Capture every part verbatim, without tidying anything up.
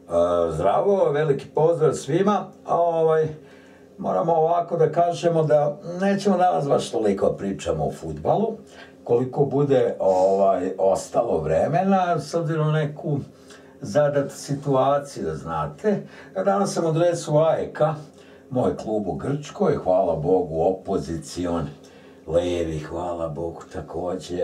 Zdravo, veliki pozdrav svima. Moramo ovako da kažemo da nećemo danas baš toliko pričamo o fudbalu, koliko bude ostalo vremena, s obzirom na neku zadatu situaciju, da znate. Danas sam u dresu A E K-a, moj klub u Grčkoj, hvala Bogu, opozicion, levi, hvala Bogu takođe,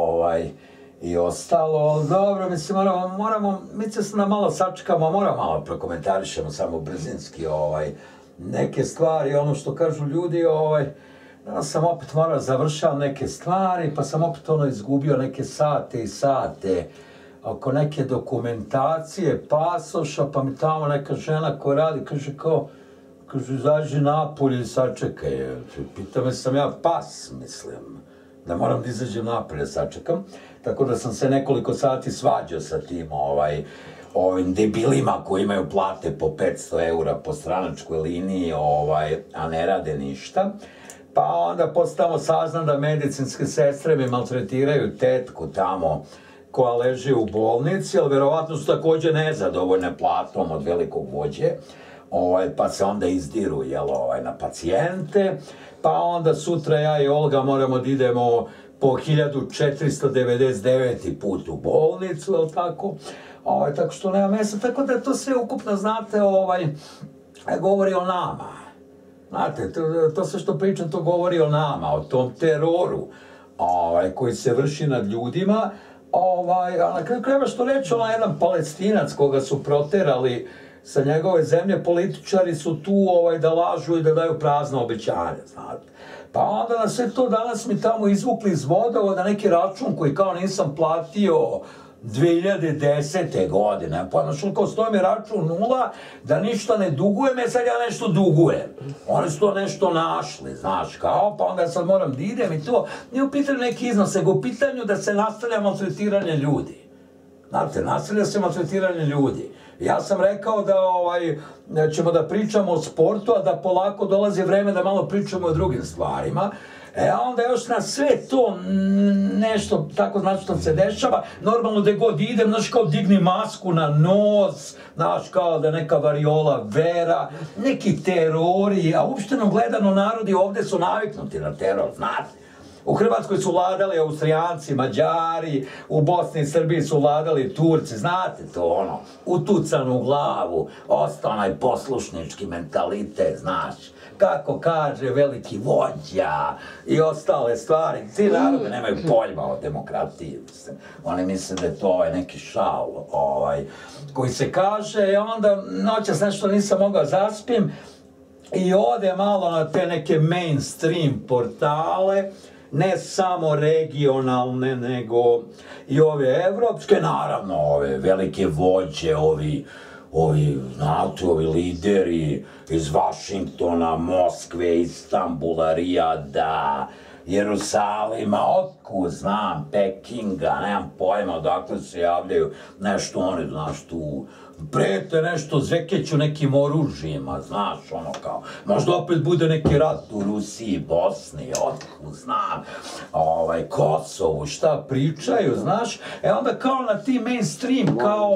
i ostalo. Dobro, mislim, moramo, mi se na malo sačekamo, moramo malo prokomentarišemo samo brzinski neke stvari, ono što kažu ljudi, danas sam opet morao završavam neke stvari, pa sam opet ono izgubio neke sate i sate oko neke dokumentacije, pasoša, pa mi tamo neka žena koja radi, kaže kao, kaže, izađi napolje i sačekaj. Pita me sam ja pas, mislim, da moram da izađem napolje, sačekam. Tako da sam se nekoliko sati svađao sa tim ovim debilima koji imaju plate po petsto eura po stranačkoj liniji, a ne rade ništa. Pa onda posle tamo saznam da medicinske sestre mi maltretiraju tetku tamo koja leži u bolnici, ali verovatno su takođe nezadovoljne platom od velikog vođe, pa se onda izdiru na pacijente, pa onda sutra ja i Olga moramo da idemo po hiljadu četiristo devedeset deveti put u bolnicu, je li tako? Tako što nema mesta, tako da to sve ukupno, znate, govori o nama. Znate, to sve što pričam, to govori o nama, o tom teroru koji se vrši nad ljudima, a na kraju krajeva što reći, onaj jedan Palestinac koga su proterali sa njegove zemlje, političari su tu da lažu i da daju prazna obećanja, znate. Pa onda na sve to danas mi tamo izvukli iz vodovoda neki račun koji kao nisam platio dve hiljade desete. godine. Pa našao kao stoji mi račun nula, da ništa ne dugujem, e sad ja nešto dugujem. Oni su to nešto našli, znaš, kao, pa onda sad moram da idem i to. Nije u pitanju neki iznos, nego u pitanju da se nastavlja maltretiranje ljudi. Znate, nastavlja se maltretiranje ljudi. Ja sam rekao da ćemo da pričamo o sportu, a da polako dolazi vreme da malo pričamo o drugim stvarima. E, a onda još na sve to nešto tako znači što se dešava, normalno gde god idem, znaš, kao digni masku na nos, znaš, kao da neka variola vera, neki terori, a uopšteno gledano narodi ovde su naviknuti na teror, znate. U Hrvatskoj su vladali Austrijanci, Mađari, u Bosni i Srbiji su vladali Turci, znate to ono, utucano u glavu, ostao onaj poslušnički mentalitet, znaš, kako kaže veliki vođa i ostale stvari. Ti narode nemaju pojma o demokratiji, oni misle da je to neki šal koji se kaže, i onda noćas nešto nisam mogao zaspim i ode malo na te neke mainstream portale, ne samo regionalne, nego i ove evropske, naravno ove velike vođe, ovi, ovi, znate, ovi lideri iz Vašingtona, Moskve, Istanbula, Rijada, Jerusalima, otkud znam, Pekinga, nemam pojma odakle se javljaju, nešto oni, znaš, tu prete nešto, zvekeću nekim oružjima, znaš, ono kao, možda opet bude neki rat u Rusiji, Bosni, otkud znam, Kosovu, šta pričaju, znaš, e onda kao na tim mainstream, kao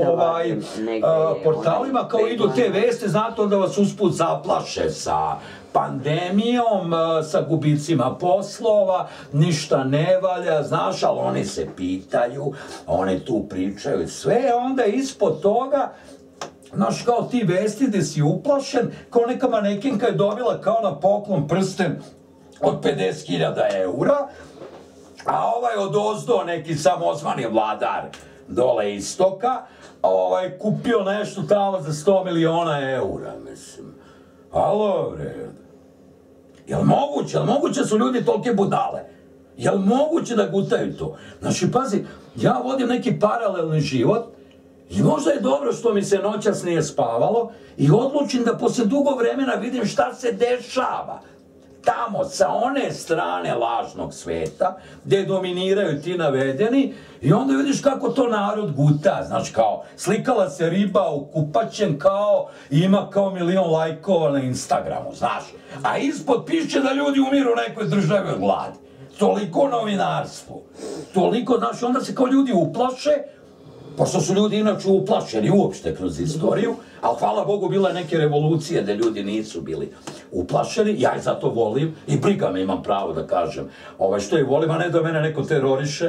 portalima, kao idu te veste, znate, onda vas usput zaplaše sa pandemijom, sa gubicima poslova, ništa ne valja, znaš, ali oni se pitaju, oni tu pričaju sve, onda ispod toga, znaš, kao ti vesti gde si uplašen, kao neka manekenka je dobila kao na poklon prsten od pedeset hiljada eura, a ovaj od ozdo, neki samozvani vladar dole istoka, kupio nešto tamo za sto miliona eura, mislim. Alo, bre, je li moguće, je li moguće su ljudi tolike budale? Je li moguće da gutaju to? Znači, pazi, ja vodim neki paralelni život i možda je dobro što mi se noćas nije spavalo i odlučim da posle dugo vremena vidim šta se dešava tamo, sa one strane lažnog sveta, gde dominiraju ti navedeni, i onda vidiš kako to narod guta, znaš, kao, slikala se riba u kupaćem, kao, ima kao milion lajkova na Instagramu, znaš, a ispod piše da ljudi umiru u nekoj državi od gladi. Toliko novinarstvo, toliko, znaš, onda se kao ljudi uplaše, Pošto su ljudi inače uplašeni uopšte kroz istoriju, ali hvala Bogu bile neke revolucije da ljudi nisu bili uplašeni, ja ih zato volim i briga me, imam pravo da kažem ovaj, što ih volim, a ne da mene neko teroriše,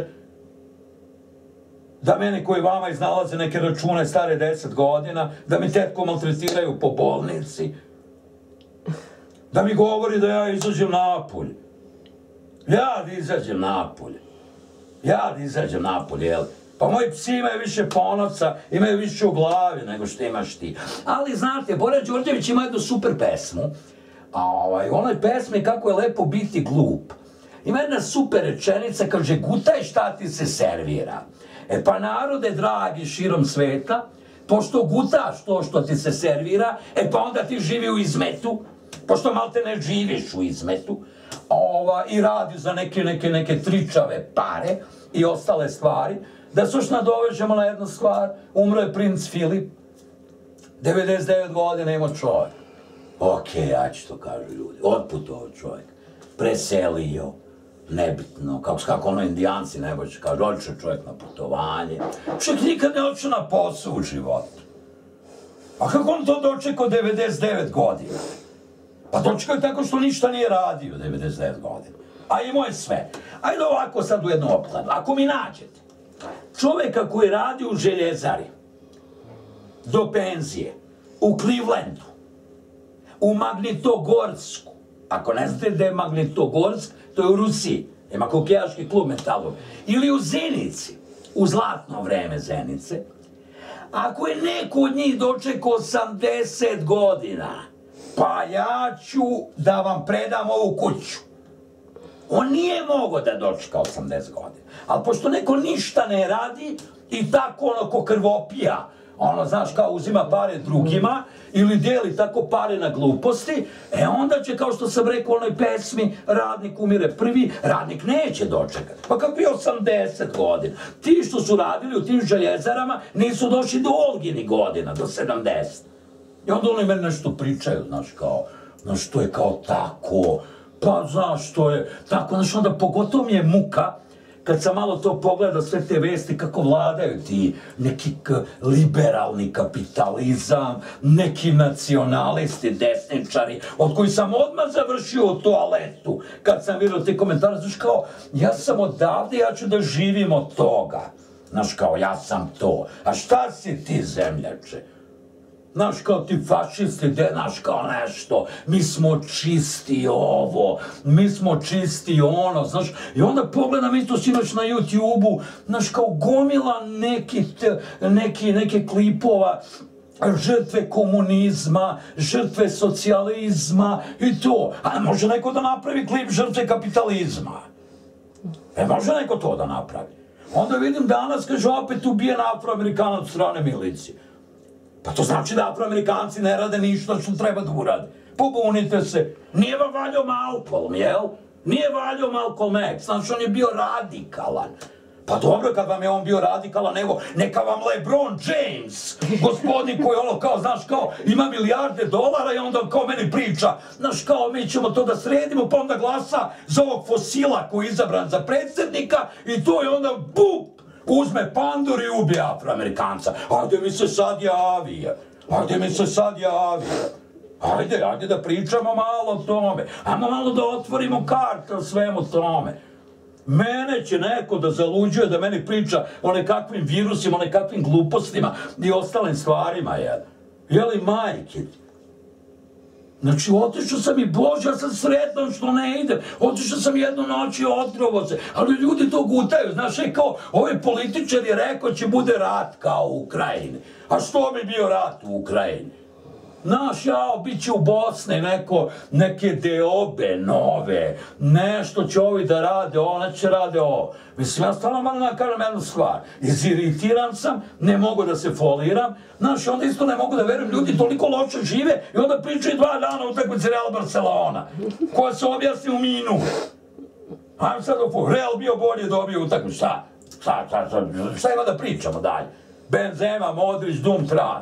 da meni koji vama iznalaze neke račune stare deset godina, da mi tetko maltretiraju po bolnici, da mi govori da ja izađem napolje. Ja da izađem napolje. Ja da izađem napolje, jel? Pa moji psi imaju više ponosa, imaju više u glavi nego što imaš ti. Ali znate, Bora Đorđević ima jednu super pesmu. A ovaj, u onoj pesmi kako je lepo biti glup. Ima jedna super rečenica, kaže, gutaj šta ti se servira. E pa narode dragi širom sveta, pošto gutaš to što ti se servira, e pa onda ti živi u izmetu, pošto malte ne živiš u izmetu, ova, i radi za neke, neke, neke tričave pare i ostale stvari, da se još nadovežemo na jednu stvar, umro je princ Filip, devedeset devet godina imao čovjek. Okej, ja ću to kažu ljudi, otputovao čovjek, preselio, nebitno, kako, kako ono indijanci neboće kažu, odšao čovjek na putovanje, čovjek nikad ne odšao na posao u životu. A kako on to dočekao devedeset devet godina? Pa dočekao je tako što ništa nije radio devedeset devet godina. A imao je sve. Ajde ovako sad u jednu opkladu. Ako mi nađete čovjeka koji radi u željezari do penzije, u Clevelandu, u Magnitogorsku, ako ne znate da je Magnitogorsk, to je u Rusiji, ima hokejaški klub Metalov, ili u Zenici, u zlatno vreme Zenice, ako je neko od njih dočekao osamdeset godina, pa ja ću da vam predam ovu kuću. On nije mogao da dočeka osamdeset godina. Ali pošto neko ništa ne radi i tako ono ko krvopija, ono, znaš, kao uzima pare drugima ili dijeli tako pare na gluposti, e onda će, kao što sam rekao u onoj pesmi, radnik umire prvi, radnik neće dočekati. Pa kakvi osamdeset godina? Ti što su radili u tim željezarama nisu došli do Olginih godina, do sedamdeset. I onda oni meni nešto pričaju, znaš, kao, znaš, to je kao tako, pa znaš, to je tako, znaš, onda pogotovo mi je muka, kad sam malo to pogledao, sve te vesti, kako vladaju ti neki liberalni kapitalizam, neki nacionalisti, desničari, od koji sam odmah završio u toaletu, kad sam vidio te komentare, znaš, kao, ja sam odavde, ja ću da živim od toga. Znaš, kao, ja sam to. A šta si ti, zemljače? Znaš, kao ti fašisti, de, znaš, kao nešto, mi smo čisti ovo, mi smo čisti ono, znaš, i onda pogledam isto sinoć na YouTube-u, znaš, kao gomila neki, neki, neke klipova, žrtve komunizma, žrtve socijalizma i to. A može neko da napravi klip žrtve kapitalizma? E, može neko to da napravi? Onda vidim danas, kaže, opet ubijen Afroamerikanac od strane milicije. Pa to znači da Afroamerikanci ne rade ništa što treba da urade. Pobunite se. Nije vam valjao Malcolm, jel? Nije valjao Malcolm X. Znači, on je bio radikalan. Pa dobro, kad vam je on bio radikalan, evo, neka vam LeBron James, gospodin koji ono kao, znaš, kao, ima milijarde dolara i onda kao meni priča, znaš, kao, mi ćemo to da sredimo, pa onda glasa za ovog fosila koji je izabran za predsjednika i to je onda, bup, uzme pandur i ubije Afroamerikanca. Ajde mi se sad javi. Ajde mi se sad javi. Ajde, ajde da pričamo malo o tome. Ajmo malo da otvorimo karte o svemu tome. Mene će neko da zaluđuje, da meni priča o nekakvim virusima, o nekakvim glupostima i ostalim stvarima, jel? Jeli majke? Znači, otišao sam i Bože, ja sam sretan što ne idem. Otišao sam jednu noć i otrovo se. Ali ljudi to gutaju, znaš, je kao, ovaj političar je rekao će bude rat kao u Ukrajini. A što bi bio rat u Ukrajini? Znaš, jao, bit će u Bosni neko, neke deobe nove, nešto će ovi da rade, ona će rade ovo. Mislim, ja stvarno malo da kažem jednu stvar. Iziritiran sam, ne mogu da se foliram, znaš, onda isto ne mogu da verujem, ljudi toliko loše žive i onda pričaju dva dana utakmice Real Barcelona, koja se objasni u minu. Ajmo sad u Real bio bolje, dobio utakmicu, šta? Šta, šta, šta, šta ima da pričamo dalje? Benzema, Modrić, Dum, Trast.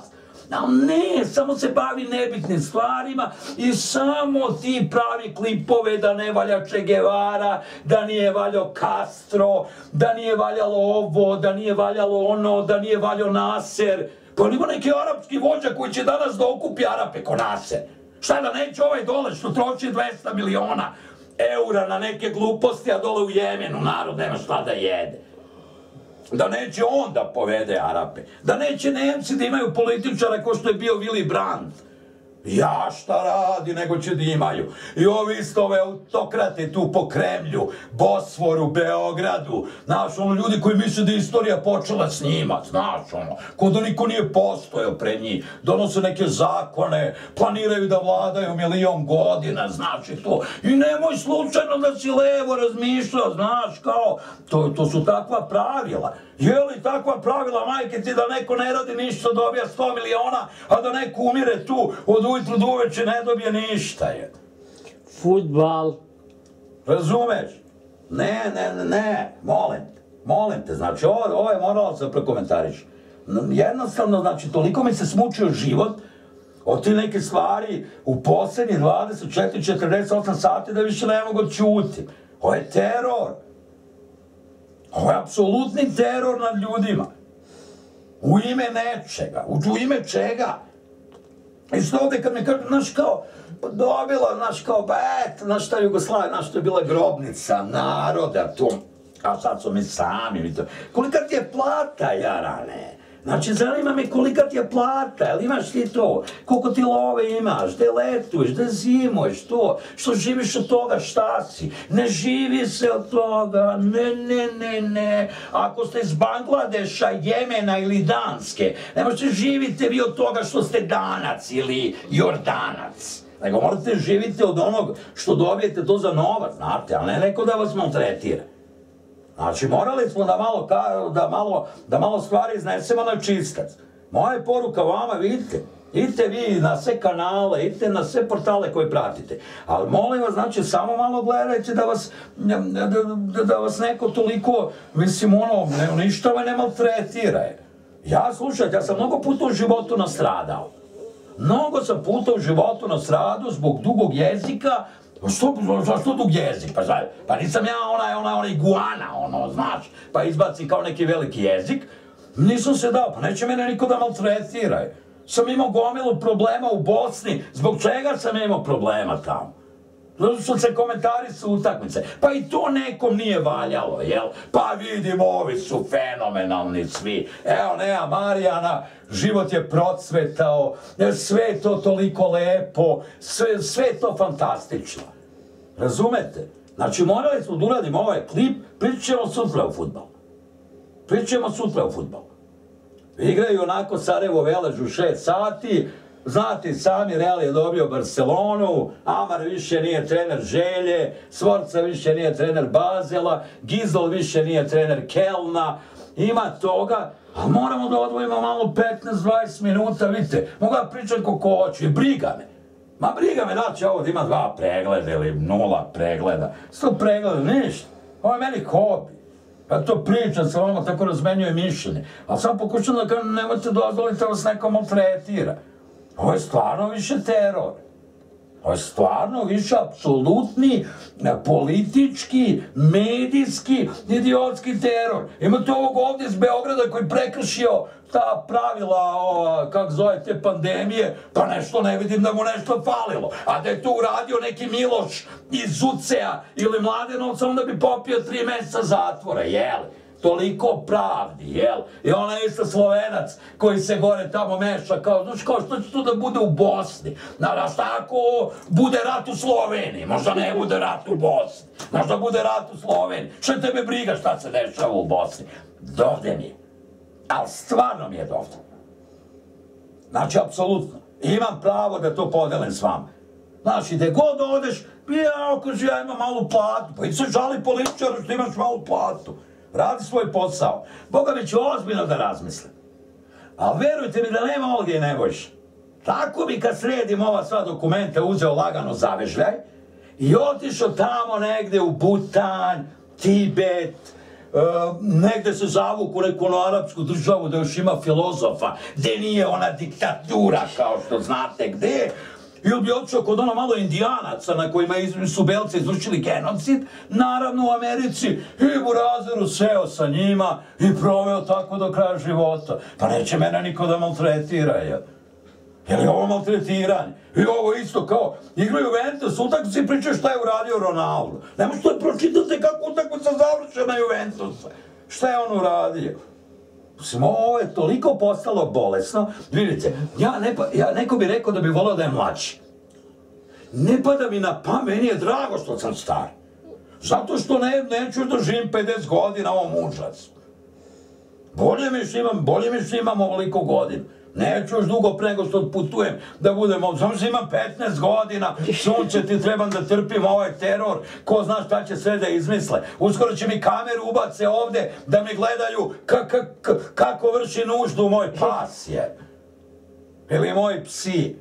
A ne, samo se bavi nebitnim stvarima i samo ti pravi klipove da ne valja Che Guevara, da nije valjao Castro, da nije valjalo ovo, da nije valjalo ono, da nije valjao Naser. Pa ima neki arapski vođa koji će danas da okupi Arape ko Naser. Šta da neće ovaj dole što troši dvesta miliona eura na neke gluposti, a dole u Jemenu narod nema šta da jede. Da neće on da povede Arape. Da neće Nemci da imaju političara ko što je bio Willy Brandt. Ja šta radi, nego će da imaju. I ovi isto ove autokrate tu po Kremlju, Bosforu, Beogradu. Znaš, ono, ljudi koji misle da je istorija počela s njima, znaš, ono, ko da niko nije postojao pred njih. Donose neke zakone, planiraju da vladaju milion godina, znaš, i to. I nemoj slučajno da si levo razmišljao, znaš, kao, to, to su takva pravila. Je li takva pravila, majke ti, da neko ne radi ništa, dobija sto miliona, a da neko umire tu od ujutru do uveče ne dobije ništa, je. Fudbal. Razumeš? Ne, ne, ne, ne, molim te, molim te, znači, ovo, ovo je moralo se prekomentariš. Jednostavno, znači, toliko mi se smučio život od ti neke stvari u posljednjih dvadeset četiri do četrdeset osam sati da više ne mogu čuti. Ovo je teror. Ovo je apsolutni teror nad ljudima. U ime nečega. U ime čega? I što ovdje kad mi kažu, znaš kao, dobila, znaš kao, ba eto, znaš šta Jugoslavija, znaš što je bila grobnica naroda tu. A sad su mi sami, mi to. Kolika ti je plata, jarane? Znači, zanima me kolika ti je plata, jel imaš ti to? Koliko ti love imaš, gde letuješ, gde zimuješ, to? Što živiš od toga, šta si? Ne živi se od toga, ne, ne, ne, ne. Ako ste iz Bangladeša, Jemena ili Danske, ne možete živite vi od toga što ste Danac ili Jordanac. Nego morate živite od onog što dobijete to za novac, znate, ali ne neko da vas maltretira. Znači, morali smo da malo, da malo, da malo stvari iznesemo na čistac. Moja poruka vama, vidite, idite vi na sve kanale, idite na sve portale koje pratite. Ali molim vas, znači, samo malo gledajte da vas, da, da, da vas neko toliko, mislim, ono, ne uništava i ne maltretira. Ja, slušajte, ja sam mnogo puta u životu nastradao. Mnogo sam puta u životu nastradao zbog dugog jezika. Što, zašto dug jezik? Pa, pa nisam ja onaj, onaj, onaj iguana, ono, znaš, pa izbaci kao neki veliki jezik. Nisam se dao, pa neće mene niko da maltretira. Sam imao gomilu problema u Bosni, zbog čega sam imao problema tamo? Zato što se komentari su utakmice. Pa i to nekom nije valjalo, jel? Pa vidimo, ovi su fenomenalni svi. Evo, nema Marijana, život je procvetao, sve je to toliko lepo, sve, sve je to fantastično. Razumete? Znači, morali smo da uradimo ovaj klip, pričat ćemo sutra u fudbalu. Pričat ćemo sutra u fudbalu. Igraju onako Sarajevo Velež u šest sati, znate sami, Real je dobio Barcelonu, Amar više nije trener Želje, Svorca više nije trener Bazela, Gizol više nije trener Kelna, ima toga, a moramo da odvojimo malo petnaest do dvadeset minuta, vidite, mogu da pričam koliko hoću, briga me. Ma briga me da će ovo da ima dva pregleda ili nula pregleda, sto pregleda, ništa, ovo je meni hobi. Ja to pričam sa vama, tako razmenjuje mišljenje, ali sam pokušam da nemojte dozvoliti da vas neko maltretira. Ovo je stvarno više teror. Ovo je stvarno više apsolutni politički, medijski, idiotski teror. Imate ovog ovdje iz Beograda koji prekršio ta pravila, kako zove, te pandemije, pa nešto ne vidim da mu nešto falilo. A da je to uradio neki Miloš iz Zucea ili Mladenovca, onda bi popio tri meseca zatvora, jeli? Toliko pravdi, jel? I onaj isto Slovenac koji se gore tamo meša, kao, znaš, kao što će to da bude u Bosni? Znaš, šta ako bude rat u Sloveniji? Možda ne bude rat u Bosni. Možda bude rat u Sloveniji. Što tebe briga šta se dešava u Bosni? Dovde mi je. Ali stvarno mi je dovde. Znači, apsolutno. Imam pravo da to podelim s vama. Znaš, i gde god odeš, ja, kaže, ja imam malu platu. Pa i se žali političaru što imaš malu platu. Radi svoj posao. Boga mi ću ozbiljno da razmislim. Ali verujte mi da nema ovdje Nebojša. Tako bi kad sredim ova sva dokumenta uzeo lagano zavežljaj i otišao tamo negde u Butan, Tibet, negde se zavuku u neku arapsku državu da još ima filozofa, gde nije ona diktatura kao što znate gde, ili bi otišao kod ono malo indijanaca na kojima su belci izvršili genocid, naravno u Americi, i Burazeru seo sa njima i proveo tako do kraja života. Pa neće mene niko da maltretira, je. Je li ovo maltretiranje? I ovo isto kao, igraju Juventus, utakmice i pričaju šta je uradio Ronaldo. Ne možete da pročitate kako utakmica završena Juventusa. Šta je on uradio? Mislim, ovo je toliko postalo bolesno. Vidite, ja, ne, ja neko bi rekao da bi volao da je mlađi. Ne pada mi na pamet, meni je drago što sam star. Zato što ne, neću da živim pedeset godina ovom užasu. Bolje mi što imam, bolje mi što imam ovoliko godina. Neću još dugo pre nego što odputujem da budem, samo što imam petnaest godina, sunce ti trebam da trpim ovaj teror, ko zna šta će sve da izmisle. Uskoro će mi kameru ubace ovde da mi gledaju kako vrši nuždu moj pas je. Ili moji psi.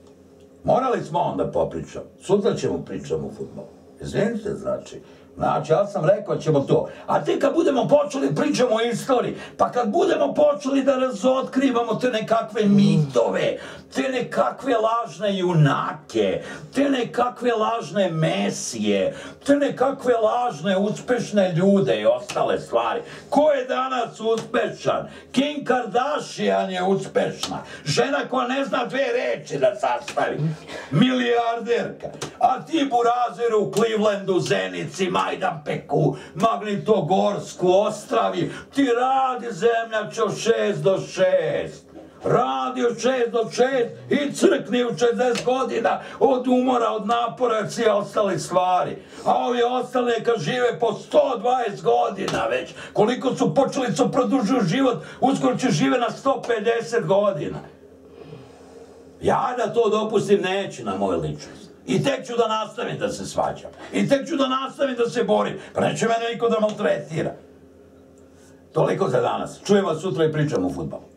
Morali smo onda popričam. Sutra ćemo pričamo o fudbalu. Izvinite, znači. Znači, ja sam rekao ćemo to. A te kad budemo počeli pričamo o istoriji, pa kad budemo počeli da razotkrivamo te nekakve mitove, te nekakve lažne junake, te nekakve lažne mesije, te nekakve lažne uspešne ljude i ostale stvari. Ko je danas uspešan? Kim Kardashian je uspešna. Žena koja ne zna dve reči da sastavi. Milijarderka. A ti Burazeru u Clevelandu, Zenici, Majdanpeku, Magnitogorsku, Ostravi, ti radi zemljače od šest do šest. Radi od šest do šest i crkni u šezdeset godina od umora, od napora i sve ostale stvari. A ovi ostali neka žive po sto dvadeset godina već. Koliko su počeli su produžuju život, uskoro će žive na sto pedeset godina. Ja da to dopustim neću na moju ličnost. I tek ću da nastavim da se svađam. I tek ću da nastavim da se borim. Pa neće mene niko da maltretira. Toliko za danas. Čujem vas sutra i pričam o fudbalu.